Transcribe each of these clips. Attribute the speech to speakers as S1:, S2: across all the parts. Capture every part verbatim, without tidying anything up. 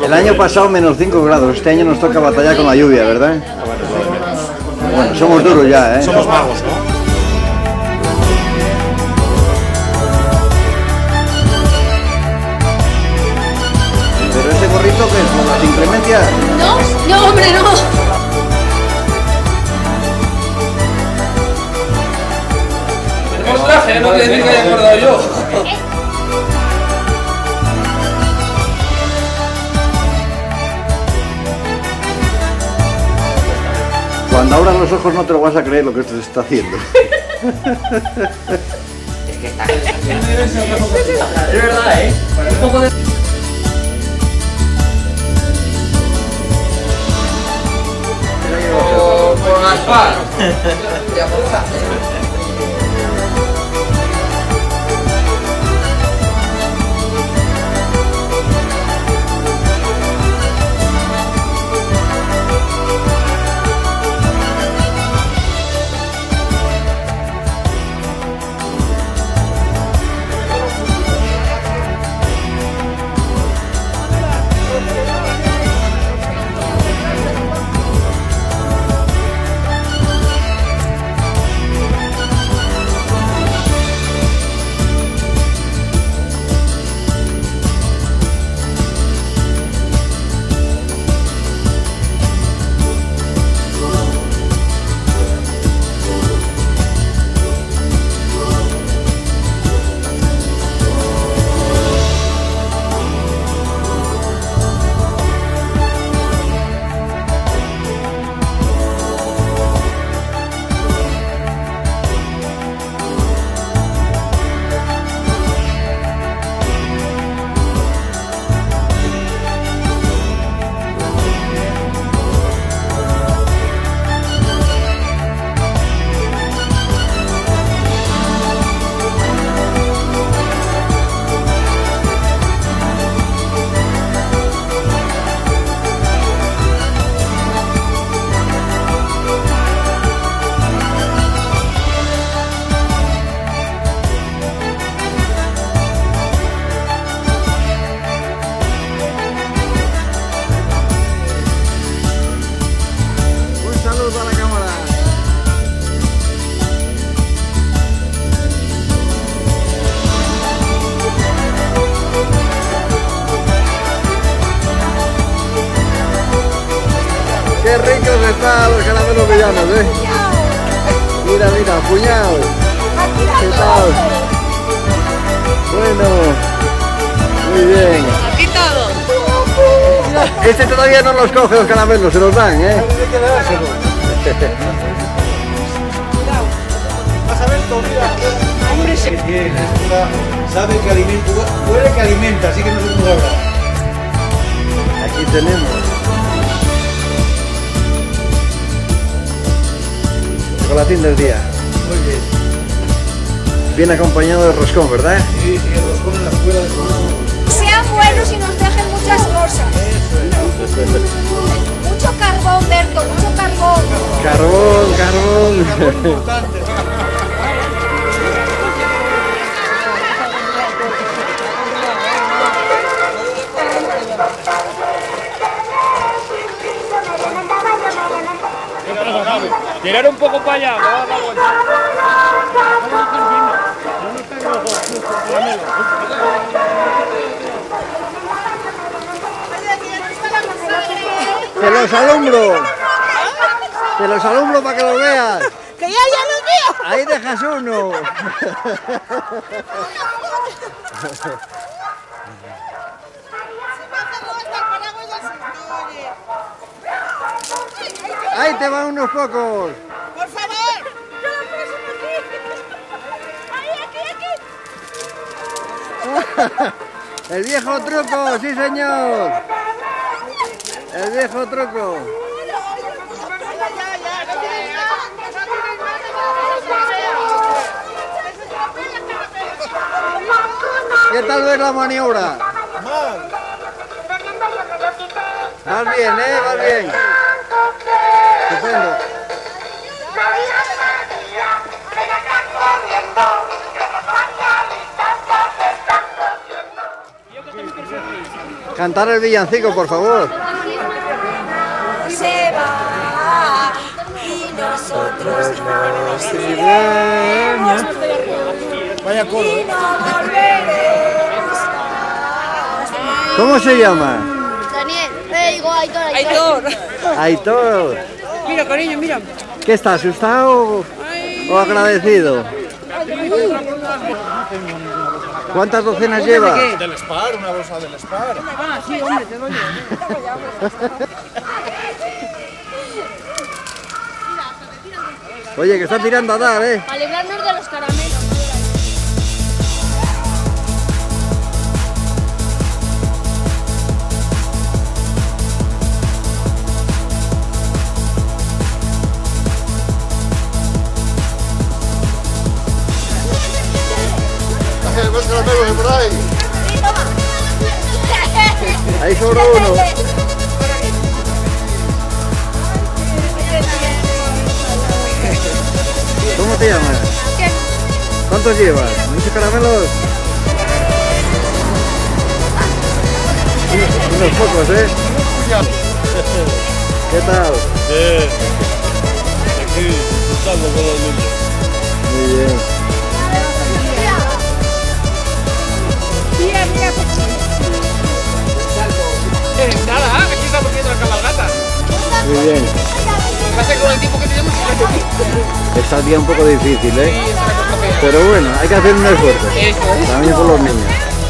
S1: El año pasado menos cinco grados, este año nos toca batallar con la lluvia, ¿verdad? Bueno, somos duros ya, ¿eh?
S2: Somos magos, ¿no?
S1: Pero ese gorrito que es, ¿las inclemencias?
S3: No, no, hombre, no.
S4: Tenemos traje, no quiere decir que haya acordado yo.
S1: Cuando abran los ojos no te lo vas a creer lo que esto se está haciendo.
S4: Es que está... Es verdad, ¿eh? Un poco de... Por, por las par. Ya por
S1: Qué ricos están los caramelos villanos, ¿eh? Mira, mira, puñado. ¿Qué tal? Bueno, muy bien.
S3: Aquí todo.
S1: Este todavía no los coge los caramelos, se los dan, ¿eh?
S2: Vas a ver todo, mira.
S3: Hombre, sí.
S2: Sabe que alimenta, huele que alimenta, así que no se puede hablar.
S1: Aquí tenemos chocolatín del día.
S2: Muy bien.
S1: Bien acompañado de roscón, ¿verdad?
S2: Sí, sí, el roscón en la escuela de roscón.
S3: Sean buenos y nos dejen muchas cosas. Mucho carbón, Berto, mucho carbón.
S1: Carbón, carbón.
S2: Carbón importante.
S5: Tirar un poco para allá, para dar la vuelta.
S1: Te los alumbro. Te los alumbro para que lo veas.
S3: Que ya, ya los veo.
S1: Ahí dejas uno. Ahí te van unos pocos.
S3: Por favor. Yo lo paso aquí. Ahí, aquí, aquí.
S1: El viejo truco, sí señor. El viejo truco. ¿Qué tal ves la maniobra?
S2: Mal.
S1: Vas bien, ¿eh? Vas bien. Estupendo. Cantar el villancico, por favor.
S3: Se va y nosotros nos
S1: iremos.
S2: Vaya coro,
S3: y
S2: ¿eh?
S3: no volveremos más.
S1: ¿Cómo se llama?
S6: Daniel, eh, digo Aitor, Aitor.
S1: Aitor.
S7: Mira, cariño, mira.
S1: ¿Qué está, asustado o agradecido? ¿Cuántas docenas lleva?
S2: Del Spar, una bolsa del Spar.
S7: Ah, sí, hombre, te doy.
S1: Oye, que está tirando a dar, ¿eh?
S6: Alegrarnos de los caramelos.
S1: Más caramelos por ahí. Ahí sobra uno. ¿Cómo te llamas? ¿Cuántos llevas? ¿Muchos caramelos? Unos pocos, ¿eh? ¿Qué tal?
S5: Bien. Aquí disfrutando con los niños.
S1: Muy bien.
S5: Nada, aquí estamos viendo la cabalgata.
S1: Muy bien.
S5: Pasa con el tiempo que tenemos.
S1: Está el día un poco difícil, ¿eh? Pero bueno, hay que hacer un esfuerzo. También por los niños.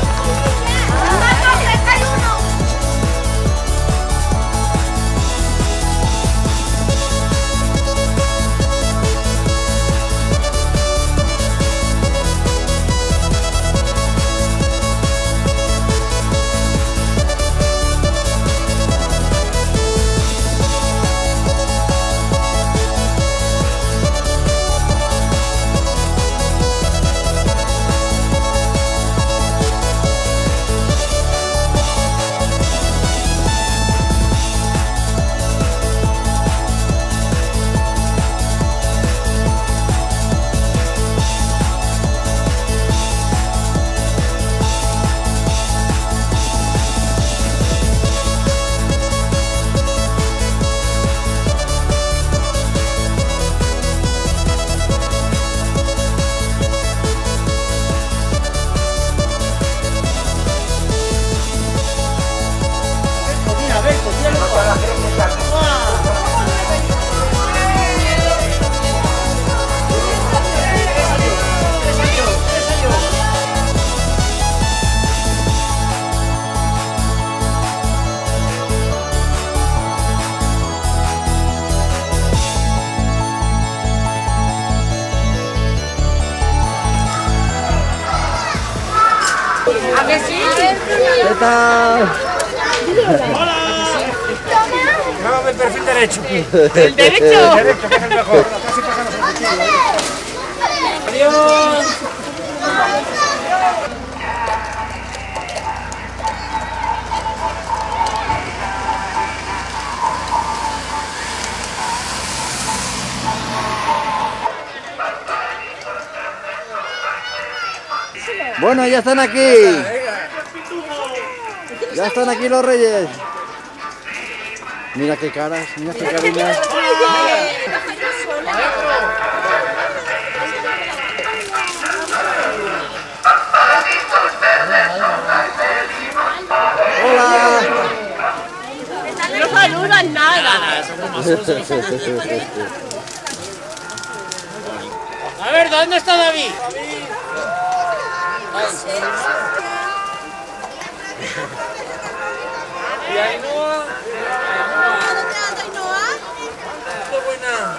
S7: ¿A que sí?
S1: ¿Qué tal?
S2: Grábame el perfil derecho.
S7: ¿El derecho?
S2: Derecho, que es el mejor. Casi pasamos el cuchillo, ¿eh?
S7: Adiós.
S1: Bueno, ya están aquí. Ya están aquí los reyes. Mira qué caras, mira qué cariñas. Hola.
S6: No saludan nada.
S5: A ver, ¿dónde está David? Y Ainhoa. Qué buena.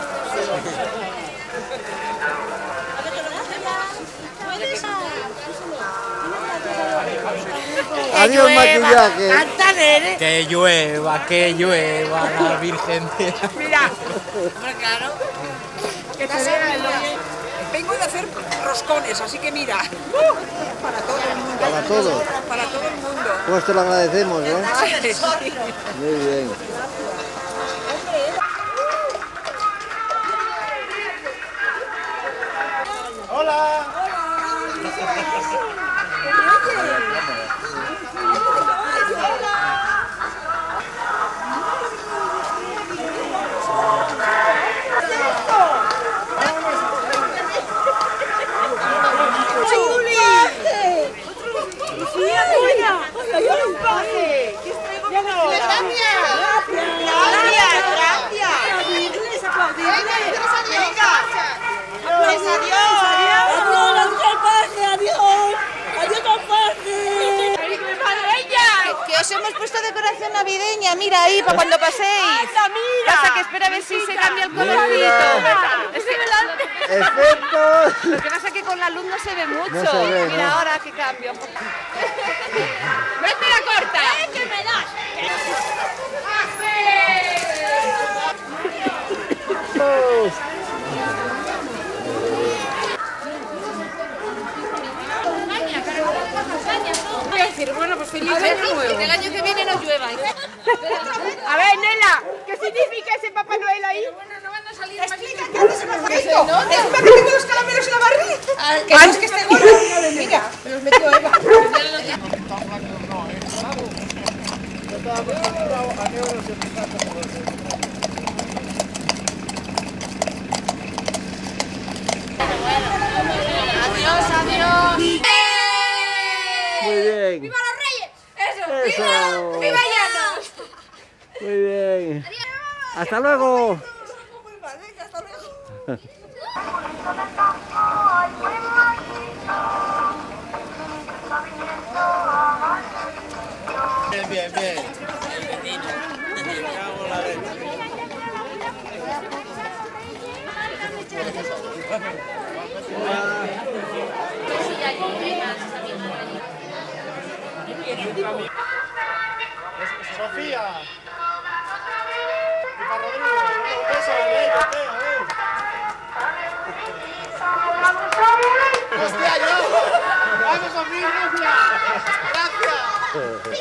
S1: Adiós maquillaje.
S8: Que llueva, que llueva la Virgen de...
S7: Mira. Hombre, claro. Que te vea el oye. Vengo de hacer roscones, así que mira. Uh, para todo el mundo.
S1: Para todos.
S7: Para todo el mundo.
S1: Pues te lo agradecemos, ¿eh?
S7: Ay, sí.
S1: Muy bien.
S2: Hola.
S3: Hola.
S7: Os hemos puesto decoración navideña, mira ahí, para cuando paséis.
S3: ¡Anda, mira!
S7: Pasa que espera a ver si se cambia el
S1: Mira.
S7: colorcito. Es que
S1: Efecto.
S7: lo que pasa es que con la luz no se ve mucho.
S1: No se ve,
S7: mira
S1: ¿no?
S7: ahora que cambio. ¡Vete la corta!
S3: ¡Eh, que me das!
S1: Oh.
S7: Voy a decir, bueno, pues feliz año nuevo. Que el año que viene no llueva.
S3: A ver, Nela, ¿qué significa ese Papá Noel ahí?
S7: Explica qué haces en el jueguito. Encima que tengo los caramelos en la barriga. Que no es que esté gordo. Mira, me los metió Eva.
S6: Adiós, adiós.
S1: Muy bien.
S6: ¡Viva los Reyes! ¡Eso!
S1: Eso.
S6: ¡Viva Llanos!
S1: Muy bien. Hasta luego.
S5: Bien, bien, bien. Sofía. Y para Rodrigo. Un beso, ven, Mateo, ven. ¡Hostia, yo! ¡Vamos conmigo, gracias!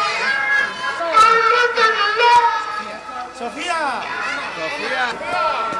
S5: ¡Sofía! ¡Sofía!